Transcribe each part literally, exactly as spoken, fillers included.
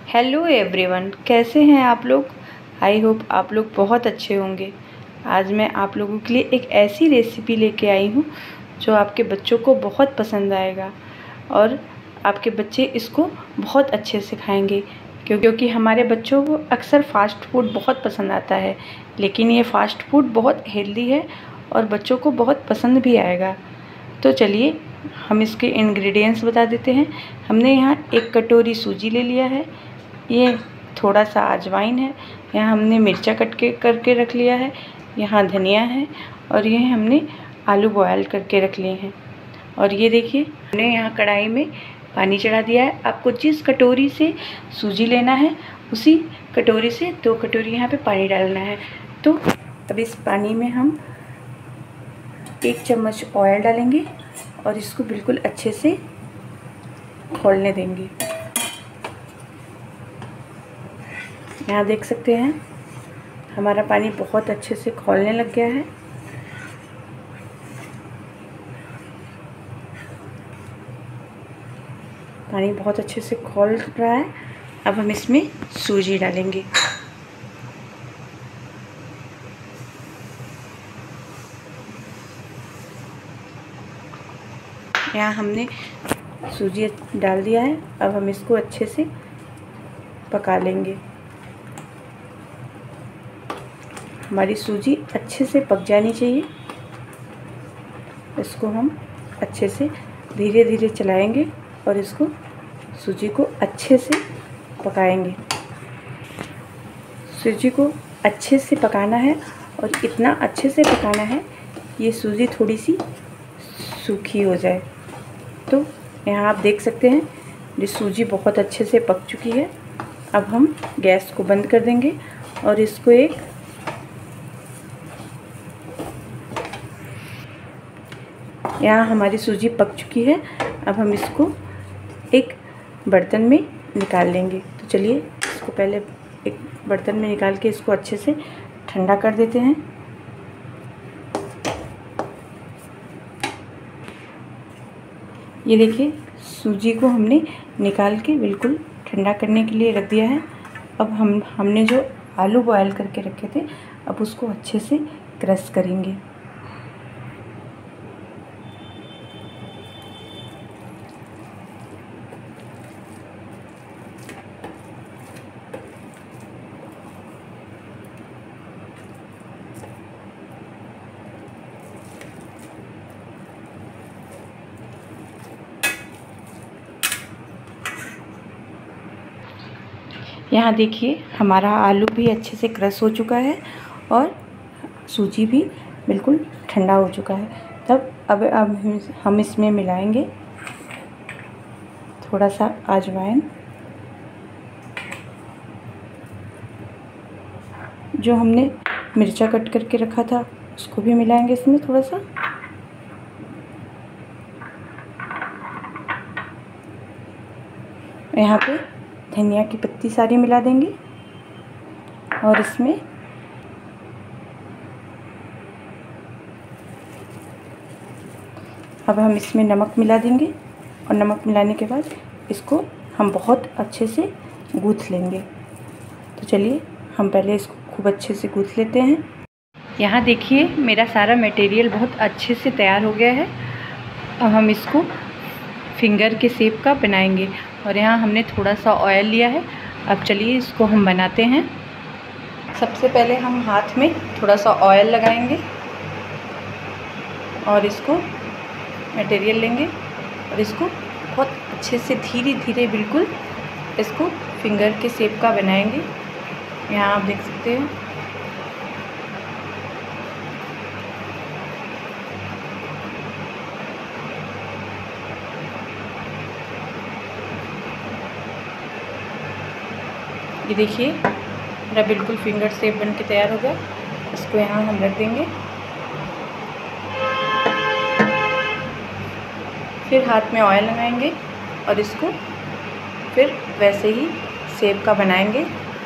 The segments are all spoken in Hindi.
हेलो एवरीवन, कैसे हैं आप लोग। आई होप आप लोग बहुत अच्छे होंगे। आज मैं आप लोगों के लिए एक ऐसी रेसिपी लेके आई हूँ जो आपके बच्चों को बहुत पसंद आएगा और आपके बच्चे इसको बहुत अच्छे से खाएंगे, क्योंकि हमारे बच्चों को अक्सर फ़ास्ट फूड बहुत पसंद आता है, लेकिन ये फ़ास्ट फूड बहुत हेल्दी है और बच्चों को बहुत पसंद भी आएगा। तो चलिए हम इसके इंग्रेडिएंट्स बता देते हैं। हमने यहाँ एक कटोरी सूजी ले लिया है, ये थोड़ा सा अजवाइन है, यहाँ हमने मिर्चा कट के करके रख लिया है, यहाँ धनिया है और ये हमने आलू बॉयल करके रख लिए हैं। और ये देखिए हमने यहाँ कढ़ाई में पानी चढ़ा दिया है। आपको जिस कटोरी से सूजी लेना है उसी कटोरी से दो कटोरी यहाँ पे पानी डालना है। तो अब इस पानी में हम एक चम्मच ऑयल डालेंगे और इसको बिल्कुल अच्छे से खौलने देंगे। यहाँ देख सकते हैं हमारा पानी बहुत अच्छे से खौलने लग गया है। पानी बहुत अच्छे से खौल रहा है। अब हम इसमें सूजी डालेंगे। यहाँ हमने सूजी डाल दिया है। अब हम इसको अच्छे से पका लेंगे। हमारी सूजी अच्छे से पक जानी चाहिए। इसको हम अच्छे से धीरे धीरे चलाएंगे और इसको सूजी को अच्छे से पकाएंगे। सूजी को अच्छे से पकाना है और इतना अच्छे से पकाना है ये सूजी थोड़ी सी सूखी हो जाए। तो यहाँ आप देख सकते हैं ये सूजी बहुत अच्छे से पक चुकी है। अब हम गैस को बंद कर देंगे और इसको एक यहाँ हमारी सूजी पक चुकी है। अब हम इसको एक बर्तन में निकाल लेंगे। तो चलिए इसको पहले एक बर्तन में निकाल के इसको अच्छे से ठंडा कर देते हैं। ये देखिए सूजी को हमने निकाल के बिल्कुल ठंडा करने के लिए रख दिया है। अब हम हमने जो आलू बॉयल करके रखे थे अब उसको अच्छे से क्रश करेंगे। यहाँ देखिए हमारा आलू भी अच्छे से क्रश हो चुका है और सूजी भी बिल्कुल ठंडा हो चुका है। तब अब अब हम इसमें मिलाएंगे थोड़ा सा अजवाइन, जो हमने मिर्चा कट करके रखा था उसको भी मिलाएंगे इसमें थोड़ा सा। यहाँ पे धनिया की पत्ती सारी मिला देंगे और इसमें अब हम इसमें नमक मिला देंगे और नमक मिलाने के बाद इसको हम बहुत अच्छे से गूँथ लेंगे। तो चलिए हम पहले इसको खूब अच्छे से गूँथ लेते हैं। यहाँ देखिए मेरा सारा मटेरियल बहुत अच्छे से तैयार हो गया है। अब हम इसको फिंगर के शेप का बनाएंगे और यहाँ हमने थोड़ा सा ऑयल लिया है। अब चलिए इसको हम बनाते हैं। सबसे पहले हम हाथ में थोड़ा सा ऑयल लगाएंगे और इसको मटेरियल लेंगे और इसको बहुत अच्छे से धीरे धीरे बिल्कुल इसको फिंगर के शेप का बनाएंगे। यहाँ आप देख सकते हैं। ये देखिए मेरा बिल्कुल फिंगर शेप बन के तैयार हो गया। इसको यहाँ हम रख देंगे। फिर हाथ में ऑयल लगाएंगे और इसको फिर वैसे ही शेप का बनाएंगे।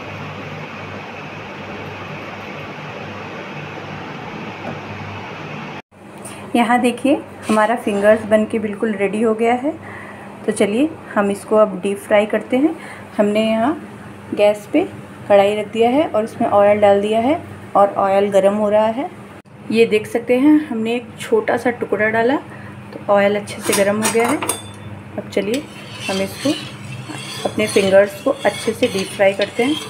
यहाँ देखिए हमारा फिंगर्स बन के बिल्कुल रेडी हो गया है। तो चलिए हम इसको अब डीप फ्राई करते हैं। हमने यहाँ गैस पे कढ़ाई रख दिया है और उसमें ऑयल डाल दिया है और ऑयल गर्म हो रहा है। ये देख सकते हैं हमने एक छोटा सा टुकड़ा डाला तो ऑयल अच्छे से गर्म हो गया है। अब चलिए हम इसको अपने फिंगर्स को अच्छे से डीप फ्राई करते हैं।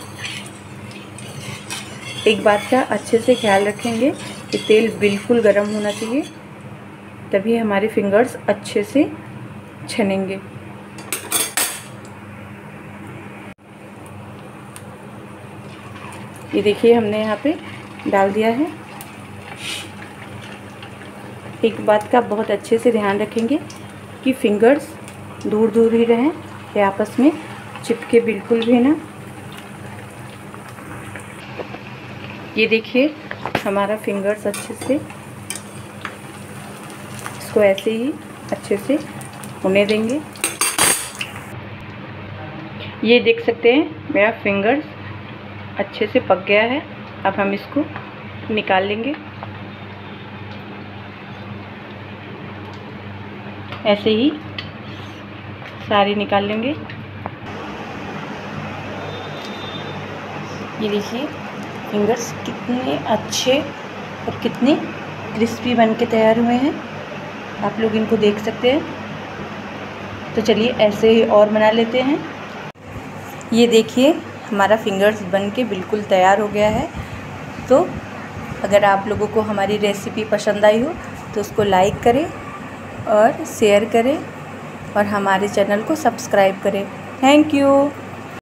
एक बात का अच्छे से ख्याल रखेंगे कि तेल बिल्कुल गर्म होना चाहिए, तभी हमारे फिंगर्स अच्छे से छनेंगे। ये देखिए हमने यहाँ पे डाल दिया है। एक बात का बहुत अच्छे से ध्यान रखेंगे कि फिंगर्स दूर दूर ही रहें, ये आपस में चिपके बिल्कुल भी ना। ये देखिए हमारा फिंगर्स अच्छे से, इसको ऐसे ही अच्छे से होने देंगे। ये देख सकते हैं मेरा फिंगर्स अच्छे से पक गया है। अब हम इसको निकाल लेंगे। ऐसे ही सारी निकाल लेंगे। ये देखिए फिंगर्स कितने अच्छे और कितने क्रिस्पी बन के तैयार हुए हैं, आप लोग इनको देख सकते हैं। तो चलिए ऐसे ही और बना लेते हैं। ये देखिए हमारा फिंगर्स बन के बिल्कुल तैयार हो गया है। तो अगर आप लोगों को हमारी रेसिपी पसंद आई हो तो उसको लाइक करें और शेयर करें और हमारे चैनल को सब्सक्राइब करें। Thank you.